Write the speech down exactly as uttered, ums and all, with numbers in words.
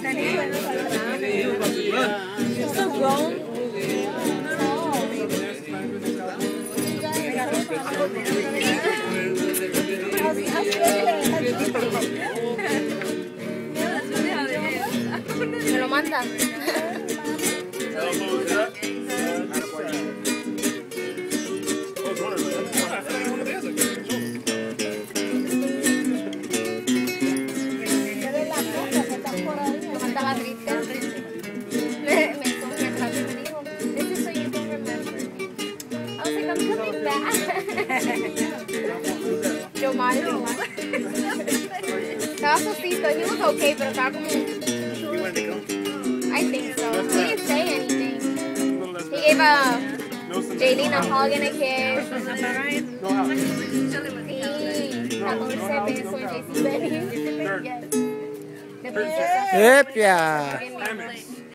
You're so grown. Me lo manda. Estaba triste. Me hizo un atrás y me dijo, this is so you can remember me. I was like, I'm coming back. Yo malo. Estaba sosito. He was okay, pero estaba como... I think so. He didn't say anything. He gave a Jaylene a hug and a kiss. Sí, catorce pesos en JCPenney. Yes. ¡Epia!